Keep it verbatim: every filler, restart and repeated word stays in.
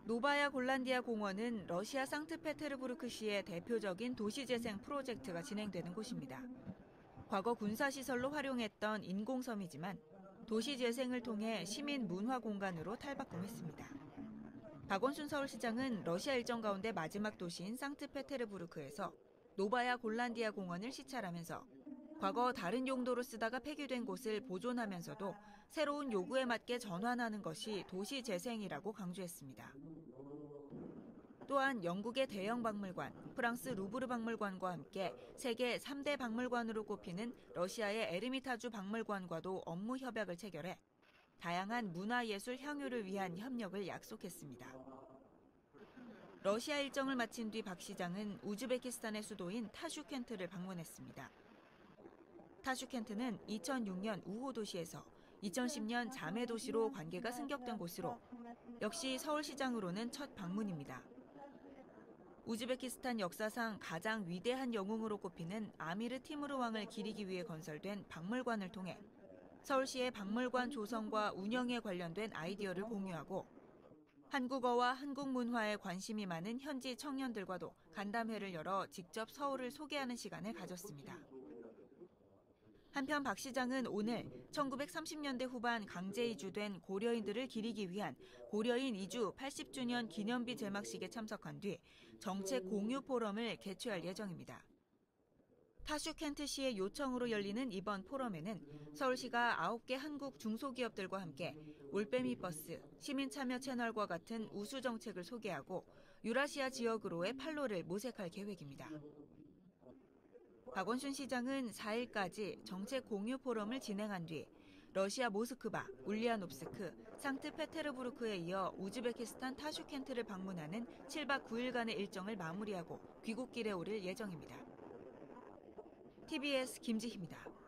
노바야 골란디아 공원은 러시아 상트페테르부르크시의 대표적인 도시재생 프로젝트가 진행되는 곳입니다. 과거 군사시설로 활용했던 인공섬이지만 도시재생을 통해 시민 문화 공간으로 탈바꿈했습니다. 박원순 서울시장은 러시아 일정 가운데 마지막 도시인 상트페테르부르크에서 노바야 골란디아 공원을 시찰하면서 과거 다른 용도로 쓰다가 폐기된 곳을 보존하면서도 새로운 요구에 맞게 전환하는 것이 도시재생이라고 강조했습니다. 또한 영국의 대형 박물관, 프랑스 루브르 박물관과 함께 세계 삼 대 박물관으로 꼽히는 러시아의 에르미타주 박물관과도 업무 협약을 체결해 다양한 문화예술 향유를 위한 협력을 약속했습니다. 러시아 일정을 마친 뒤 박 시장은 우즈베키스탄의 수도인 타슈켄트를 방문했습니다. 타슈켄트는 이천육 년 우호 도시에서 이천십 년 자매 도시로 관계가 승격된 곳으로 역시 서울시장으로는 첫 방문입니다. 우즈베키스탄 역사상 가장 위대한 영웅으로 꼽히는 아미르 티무르 왕을 기리기 위해 건설된 박물관을 통해 서울시의 박물관 조성과 운영에 관련된 아이디어를 공유하고 한국어와 한국 문화에 관심이 많은 현지 청년들과도 간담회를 열어 직접 서울을 소개하는 시간을 가졌습니다. 한편 박 시장은 오늘 천구백삼십 년대 후반 강제 이주된 고려인들을 기리기 위한 고려인 이주 팔십 주년 기념비 제막식에 참석한 뒤 정책 공유 포럼을 개최할 예정입니다. 타슈켄트시의 요청으로 열리는 이번 포럼에는 서울시가 아홉 개 한국 중소기업들과 함께 올빼미 버스, 시민 참여 채널과 같은 우수 정책을 소개하고 유라시아 지역으로의 판로를 모색할 계획입니다. 박원순 시장은 사 일까지 정책 공유 포럼을 진행한 뒤 러시아 모스크바, 울리아노프스크, 상트페테르부르크에 이어 우즈베키스탄 타슈켄트를 방문하는 칠 박 구 일간의 일정을 마무리하고 귀국길에 오를 예정입니다. 티비에스 김지희입니다.